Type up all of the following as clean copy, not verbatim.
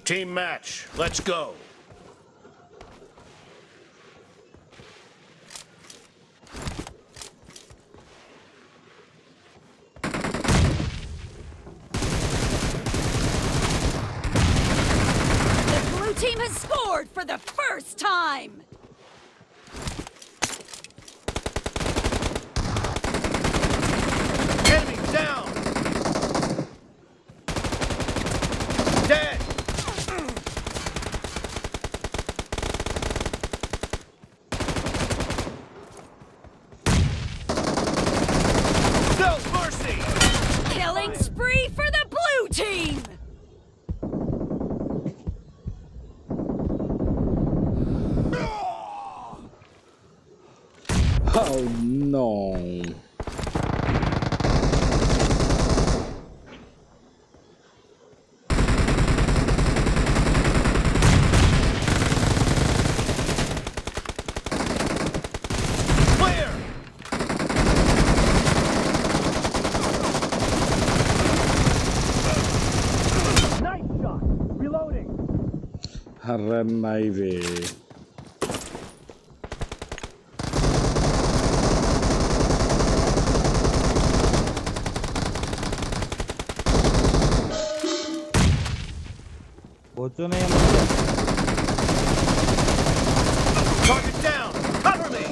Team match. Let's go. Team has scored for the first time! Enemy down! Dead! No mercy! Killing spree for the blue team! Oh no. Clear! Nice shot! Reloading! अरे नहीं रे पहुंचो नहीं Target down! Cover me!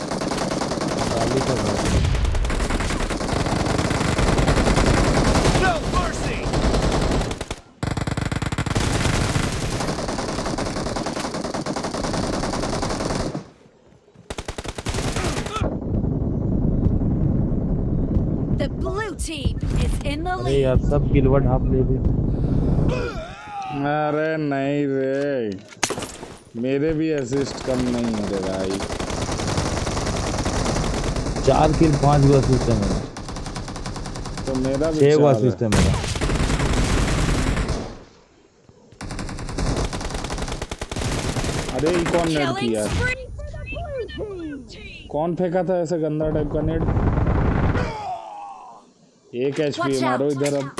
No mercy! The blue team is in the अरे lead. यार सब गिलवर्ड half ले ली अरे नहीं रे मेरे भी असिस्ट कम नहीं हो रहे भाई 4 किल 5 गो असिस्ट है मेरा तो मेरा भी 6 गो 4 असिस्ट है मेरा अरे ये कौन नेट Killing किया spree for the blue team! कौन फेंका था ऐसे गंदा टाइप का नेट 1 एचपी मारो इधर अब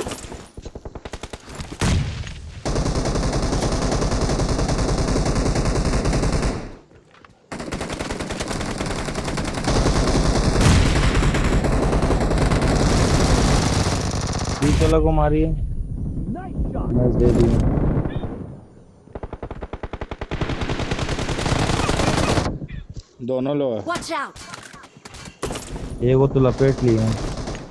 चलो को मारिए मैच दे दिए दोनों लो है Watch out! एक वो तो लपेट लिए हैं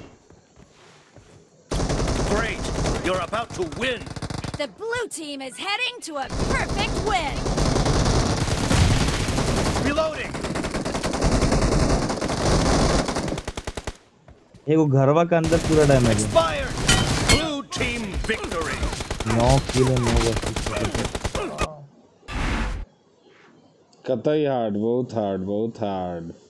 Great! You're about to win! The blue team is heading to a perfect win! Reloading! एक वो घरवा के अंदर पूरा डैमेज है Expired! Blue team victory! 9 kill 9 assist कतई हार्ड बहुत हार्ड